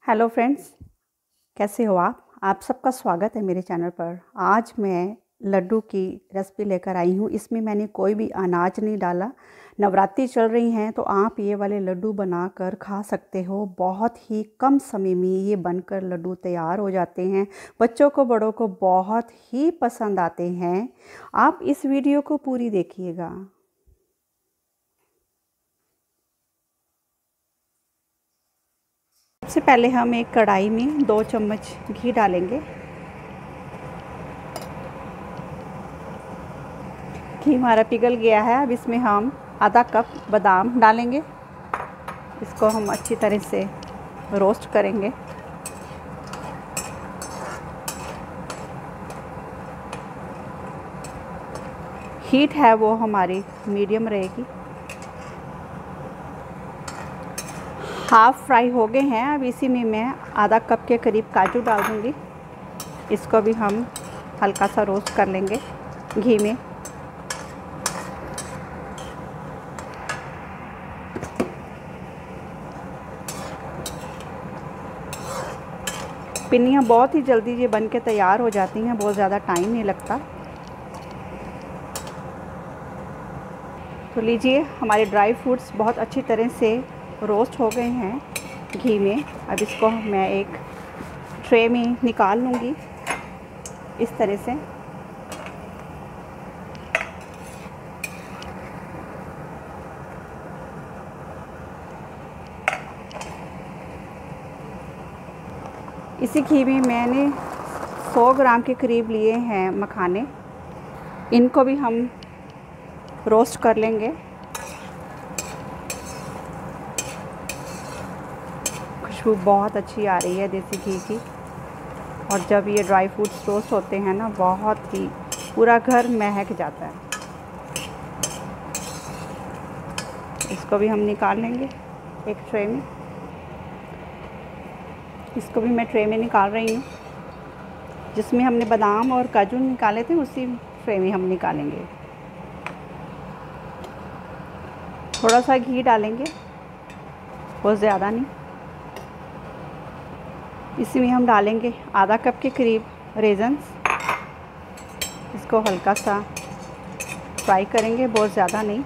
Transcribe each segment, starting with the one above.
Hello friends, कैसे हो आप सबका स्वागत है मेरे चैनल पर। आज मैं लड्डू की रेसिपी लेकर आई हूँ। इसमें मैंने कोई भी अनाज नहीं डाला। नवरात्रि चल रही हैं तो आप ये वाले लड्डू बनाकर खा सकते हो। बहुत ही कम समय में ये बनकर लड्डू तैयार हो जाते हैं। बच्चों को बड़ों को बहुत ही पसंद आते हैं। आप इस वीडियो को पूरी देखिएगा। सबसे पहले हम एक कढ़ाई में 2 चम्मच घी डालेंगे। घी हमारा पिघल गया है। अब इसमें हम आधा कप बादाम डालेंगे। इसको हम अच्छी तरह से रोस्ट करेंगे। हीट है वो हमारी मीडियम रहेगी। हाफ फ्राई हो गए हैं। अब इसी में मैं आधा कप के करीब काजू डाल दूँगी। इसको भी हम हल्का सा रोस्ट कर लेंगे घी में। पिन्नियाँ बहुत ही जल्दी ये बन के तैयार हो जाती हैं, बहुत ज़्यादा टाइम नहीं लगता। तो लीजिए, हमारे ड्राई फ्रूट्स बहुत अच्छी तरह से रोस्ट हो गए हैं घी में। अब इसको मैं एक ट्रे में निकाल लूँगी इस तरह से। इसी घी में मैंने 100 ग्राम के करीब लिए हैं मखाने। इनको भी हम रोस्ट कर लेंगे। खुशबू बहुत अच्छी आ रही है देसी घी की। और जब ये ड्राई फ्रूट्स रोस्ट होते हैं ना, बहुत ही पूरा घर महक जाता है। इसको भी हम निकाल लेंगे एक ट्रे में। इसको भी मैं ट्रे में निकाल रही हूँ। जिसमें हमने बादाम और काजू निकाले थे उसी ट्रे में हम निकालेंगे। थोड़ा सा घी डालेंगे, बहुत ज़्यादा नहीं। इसी में हम डालेंगे आधा कप के करीब रेज़न्स। इसको हल्का सा फ्राई करेंगे, बहुत ज़्यादा नहीं।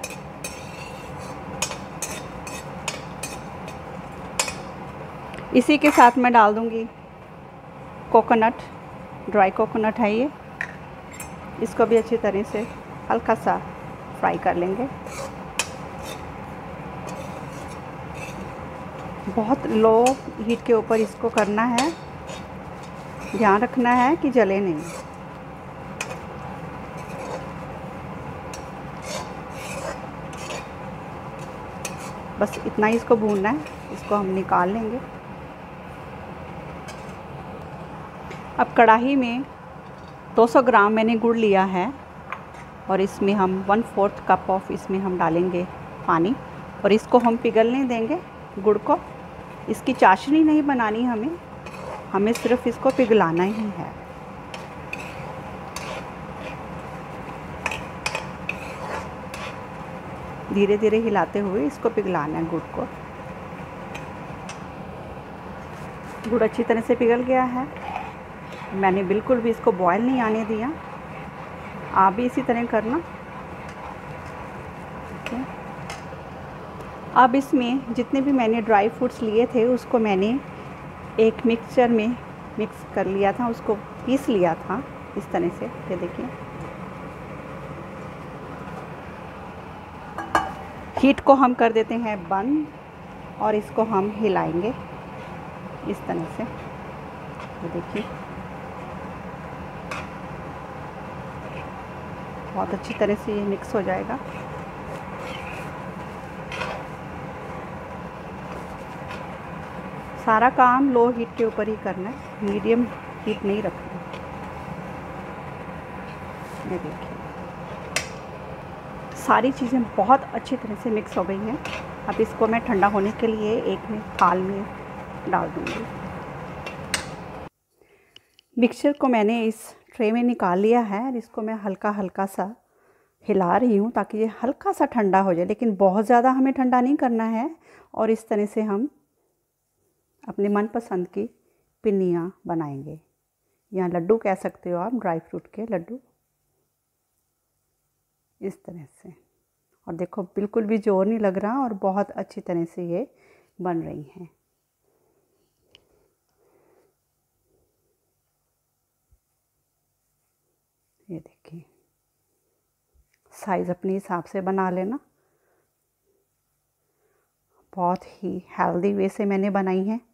इसी के साथ मैं डाल दूँगी कोकोनट, ड्राई कोकोनट है ये। इसको भी अच्छी तरह से हल्का सा फ्राई कर लेंगे। बहुत लो हीट के ऊपर इसको करना है। ध्यान रखना है कि जले नहीं। बस इतना ही इसको भूनना है। इसको हम निकाल लेंगे। अब कढ़ाई में 200 ग्राम मैंने गुड़ लिया है और इसमें हम 1/4 कप ऑफ इसमें हम डालेंगे पानी और इसको हम पिघलने देंगे गुड़ को। इसकी चाशनी नहीं बनानी हमें सिर्फ इसको पिघलाना ही है। धीरे धीरे हिलाते हुए इसको पिघलाना है गुड़ को। गुड़ अच्छी तरह से पिघल गया है। मैंने बिल्कुल भी इसको बॉयल नहीं आने दिया। आप भी इसी तरह करना। ठीक है। अब इसमें जितने भी मैंने ड्राई फ्रूट्स लिए थे उसको मैंने एक मिक्सचर में मिक्स कर लिया था, उसको पीस लिया था इस तरह से। ये देखिए, हीट को हम कर देते हैं बंद और इसको हम हिलाएंगे इस तरह से। ये देखिए, बहुत अच्छी तरह से ये मिक्स हो जाएगा। सारा काम लो हीट के ऊपर ही करना है, मीडियम हीट नहीं रखना। ये देखिए, सारी चीज़ें बहुत अच्छी तरह से मिक्स हो गई हैं। अब इसको मैं ठंडा होने के लिए एक थाल में डाल दूँगी। मिक्सचर को मैंने इस ट्रे में निकाल लिया है और इसको मैं हल्का हल्का सा हिला रही हूँ ताकि ये हल्का सा ठंडा हो जाए, लेकिन बहुत ज़्यादा हमें ठंडा नहीं करना है। और इस तरह से हम अपने मनपसंद की पिन्नियाँ बनाएंगे, या लड्डू कह सकते हो आप, ड्राई फ्रूट के लड्डू, इस तरह से। और देखो बिल्कुल भी जोर नहीं लग रहा और बहुत अच्छी तरह से ये बन रही हैं। ये देखिए, साइज़ अपने हिसाब से बना लेना। बहुत ही हेल्दी वे से मैंने बनाई है।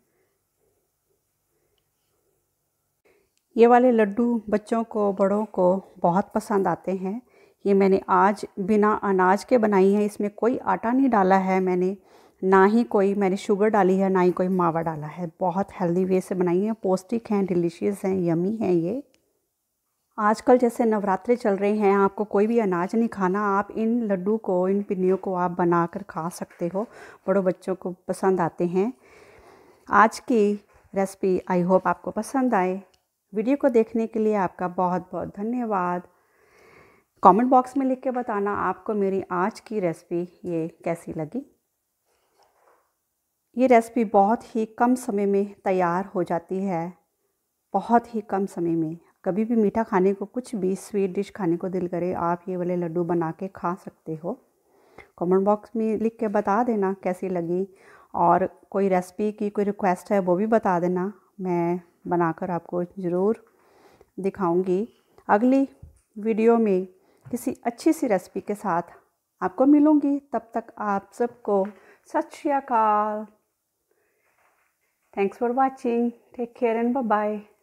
ये वाले लड्डू बच्चों को, बड़ों को बहुत पसंद आते हैं। ये मैंने आज बिना अनाज के बनाई है, इसमें कोई आटा नहीं डाला है मैंने, ना ही कोई मैंने शुगर डाली है, ना ही कोई मावा डाला है। बहुत हेल्दी वे से बनाई है, पौष्टिक हैं, डिलीशियस हैं, यमी हैं ये। आजकल जैसे नवरात्रे चल रहे हैं, आपको कोई भी अनाज नहीं खाना, आप इन लड्डू को, इन पिन्नियों को आप बनाकर खा सकते हो। बड़ों बच्चों को पसंद आते हैं। आज की रेसिपी आई होप आपको पसंद आए। वीडियो को देखने के लिए आपका बहुत बहुत धन्यवाद। कमेंट बॉक्स में लिख के बताना आपको मेरी आज की रेसिपी ये कैसी लगी। ये रेसिपी बहुत ही कम समय में तैयार हो जाती है, बहुत ही कम समय में। कभी भी मीठा खाने को, कुछ भी स्वीट डिश खाने को दिल करे, आप ये वाले लड्डू बना के खा सकते हो। कमेंट बॉक्स में लिख के बता देना कैसी लगी, और कोई रेसिपी की कोई रिक्वेस्ट है वो भी बता देना, मैं बनाकर आपको ज़रूर दिखाऊंगी। अगली वीडियो में किसी अच्छी सी रेसिपी के साथ आपको मिलूंगी। तब तक आप सबको सत श्री अकाल। Thanks for watching, take care and bye bye.